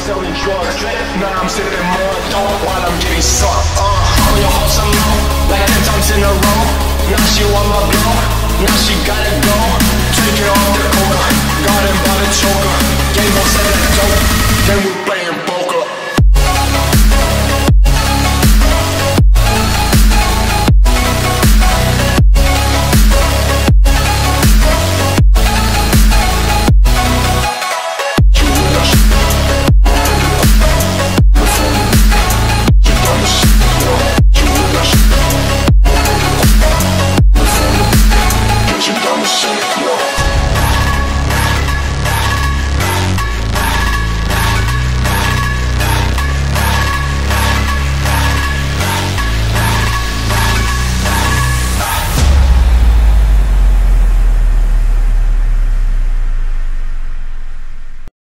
selling drugs. Now I'm sipping more dope while I'm getting sucked. On your horse I'm low, like 10 times in a row. Now she want my blow, now she gotta go. Take it off the coca, got him by the choker. Game on set that dope, then we